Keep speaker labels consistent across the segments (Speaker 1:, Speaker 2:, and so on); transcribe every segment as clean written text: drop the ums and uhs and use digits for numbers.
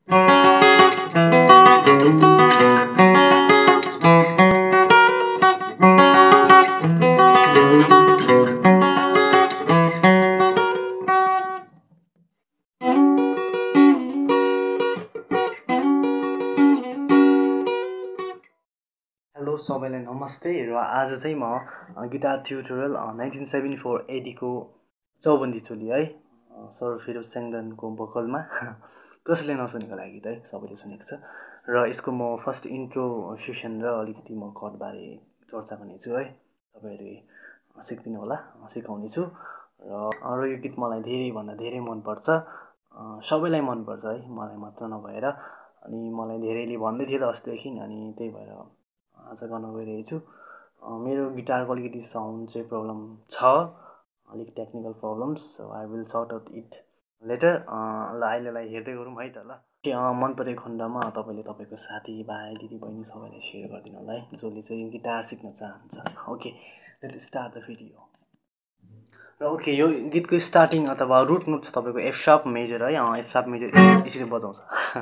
Speaker 1: Hello सबैलाई नमस्ते र आज चाहिँ म गिटार ट्युटोरियल 1974 एडीको चौबन्दी चोली है सर फिरोज स्याङदानको भोकलमा कसैले नसुनेको लागि त है सबैले सुनेको छ र यसको म फर्स्ट इन्ट्रो सेसन र अलिकति म कर्डबारे चर्चा गर्नेछु है तपाईँहरूले सिक्दिनु होला सिकाउने छु र यो गीत मलाई धेरैभन्दा धेरै मनपर्छ सबैलाई मनपर्छ है मलाई मात्र नभएर अनि मलाई धेरैले भन्दै थियो त अस्तिदेखि अनि त्यही भएर आज गर्न गइरहेको छु मेरो गिटारको अलिकति साउन्ड चाहिँ प्रब्लम छ अलिक technical problems so I will sort out it later ल अहिलेलाई हेर्दै गरौँ है त ल मन परेको खण्डमा तपाईँले तपाईँको साथीभाइ दिदीबहिनी सबैलाई सेयर गरिदिनु होला है जसले चाहिँ गिटार सिक्न चाहन्छ okay let start the video र ओके यो गीतको स्टार्टिङ अथवा रुट नोट छ तपाईँको एफ शार्प मेजर है एफ शार्प मेजर यसरी बजाउँछ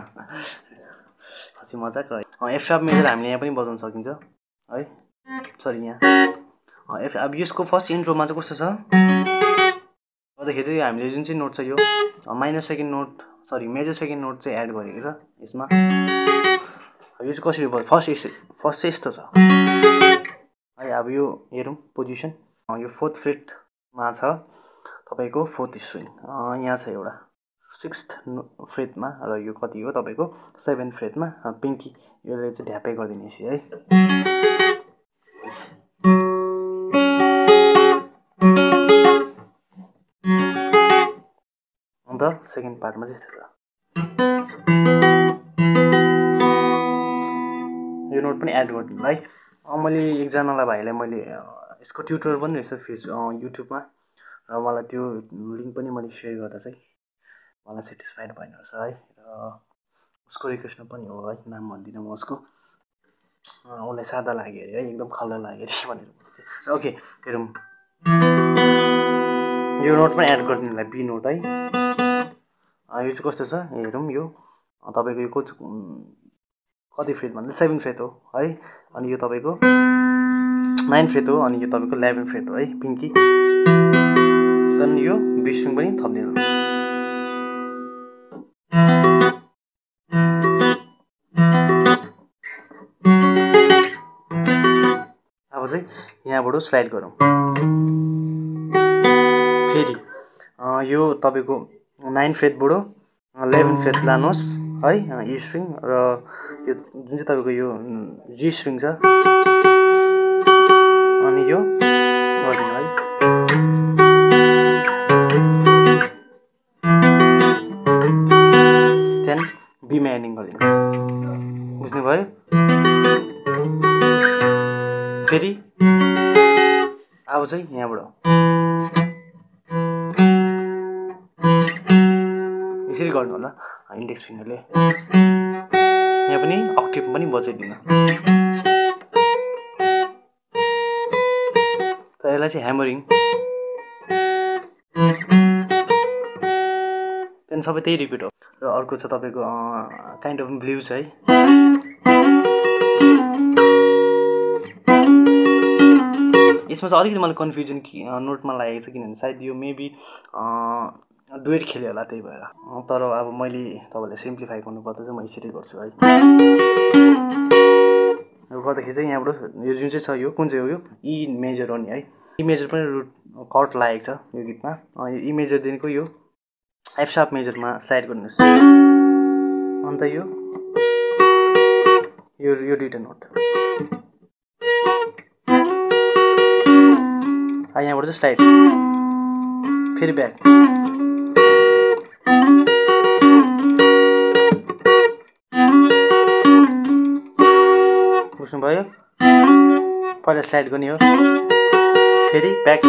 Speaker 1: हँसी मजाक है एफ शार्प मेजर हामीले यहाँ पनि बजाउन सकिन्छ है सरी यहाँ अब यसको फर्स्ट इन्ट्रोमा चाहिँ कस्तो छ गर्दाखेरि चाहिँ हामीले जुन चाहिँ नोट छ यो minor second note sorry major second note चाहिँ एड गरेको छ यसमा यो चाहिँ कसरी भयो फर्स्ट चाहिँ यस्तो छ है अब यो हेरौँ पोजिसन यो फोर्थ फ्रेटमा छ तपाईँको फोर्थ स्ट्रिङ यहाँ छ एउटा सिक्स्थ फ्रेटमा र यो कति हो तपाईँको सेभेन्थ फ्रेटमा पिङ्की यसले चाहिँ ढ्यापै गरिदिने यसरी है अन्त सेकेन्ड पार्टमा चाहिँ यस्तो छ यो नोट पनि एड गरिदिनु है मैले एकजनालाई भाइलाई मैले यसको ट्युटोरियल पनि रहेछ युट्युबमा र मलाई त्यो लिङ्क पनि मैले सेयर गर्दा चाहिँ मलाई सेटिस्फाइड भएन रहेछ है र उसको रिक्वेस्टमा पनि हो है नाम भन्दिनँ म उसको उसलाई सादा लाग्यो अरे है एकदम खल्ला लाग्यो अरे भनेर ओके हेरौँ यो नोट पनि एड गरिदिनुलाई बी नोट है यो चाहिँ कस्तो छ हेरौँ यो तपाईँको यो कति फ्रेट भन्दा 7 फ्रेट हो है अनि यो तपाईँको 9 फ्रेट हो अनि यो तपाईँको 11 फ्रेट हो है पिङ्की अनि यो बी स्ट्रिङ पनि थपिदिनु अब चाहिँ यहाँबाट स्लाइड गरौँ फेरि यो तपाईँको 9 फ्रेटबाट 11 फ्रेट लानुहोस् है ई स्ट्रिङ र यो जुन चाहिँ तपाईँको यो जी स्ट्रिङ छ अनि यो गरिदिनु है त्यहाँदेखि बीमा एन्डिङ गरिदिनु बुझ्नुभयो फेरि अब चाहिँ यहाँबाट यसरी गर्नु होला इन्डेक्स फिङ्गरले यहाँ पनि अक्टेभ पनि बजाइदिनु तर यसलाई चाहिँ ह्यामरिङ त्यहाँदेखि सबै त्यही रिपिट हो र अर्को छ तपाईँको काइन्ड अफ ब्लुज है यसमा चाहिँ अलिकति मलाई कन्फ्युजन नोटमा लागेको छ किनभने सायद यो मेबी डुएट खेल्यो होला त्यही भएर तर अब मैले तपाईँलाई सिम्प्लिफाई गर्नुपर्दा चाहिँ म यसरी गर्छु है गर्दाखेरि चाहिँ यहाँबाट यो जुन चाहिँ छ यो कुन चाहिँ हो यो ई मेजर हो नि है ई मेजर पनि रुट कर्ड लागेको छ यो गीतमा यो ई मेजरदेखिको यो एफ शार्प मेजरमा स्लाइड गर्नुहोस् अन्त यो दुईवटा नोट यहाँबाट चाहिँ स्लाइड फेरि ब्याक बुझ्नुभयो पहिला स्लाइड गर्ने हो फेरि ब्याक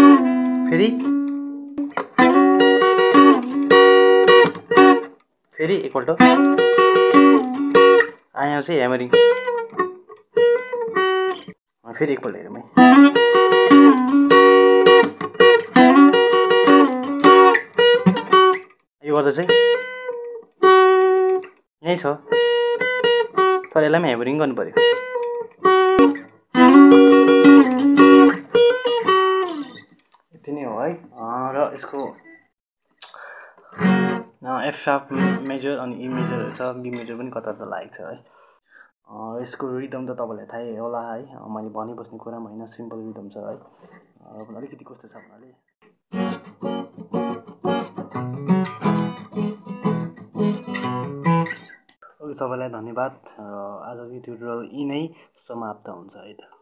Speaker 1: फेरि एकपल्ट यहाँ चाहिँ ह्यामरिङ फेरि एकपल्ट हेरौँ है यो गर्दा चाहिँ यहीँ छ, तर यसलाई पनि हेमरिङ गर्नु पऱ्यो। यति नै हो है। र यसको एफ सार्प मेजर अनि ई मेजरहरू छ, बी मेजर पनि कता कता लागेको छ है। यसको रिदम त तपाईँलाई थाहै होला है, मैले भनिबस्ने कुरा पनि होइन, सिम्पल रिदम छ है। अलिकति कस्तो छ भन्नाले सबैलाई धन्यवाद। आजको ट्युटोरियल यी नै समाप्त हुन्छ है त।